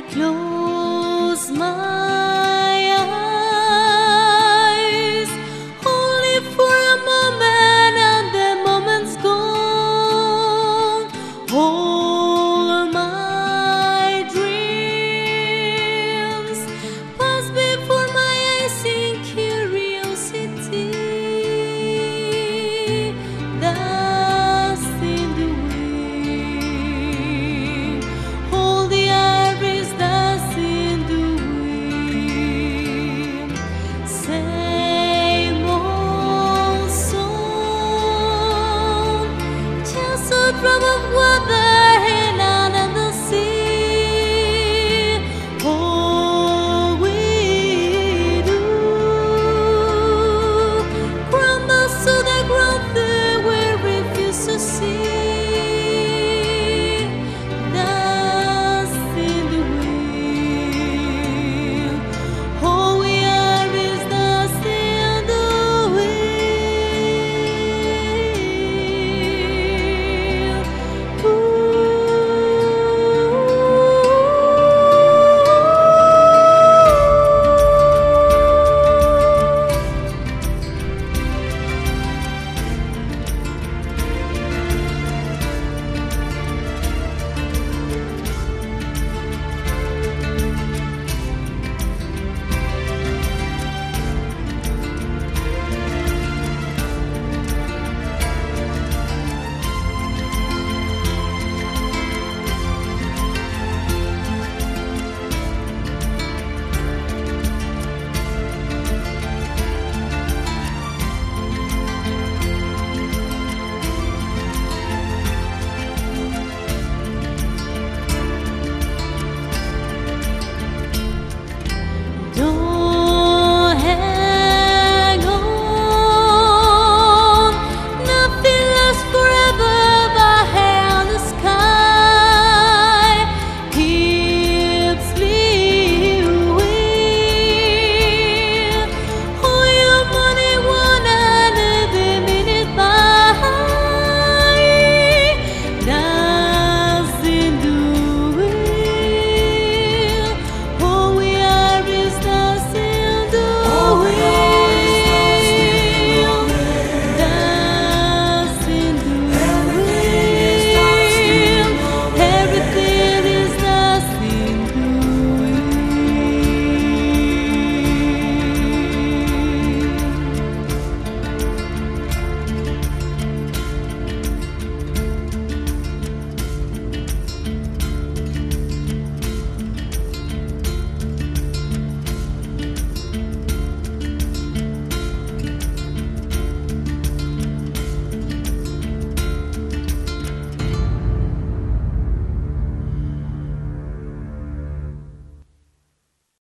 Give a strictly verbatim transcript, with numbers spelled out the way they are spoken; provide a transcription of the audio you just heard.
close my eyes only for a moment, and the moment's gone. All my dreams pass before my eyes in curiosity. Dust in the wind, all the air is dust in the wind. Same old song, just a drop of water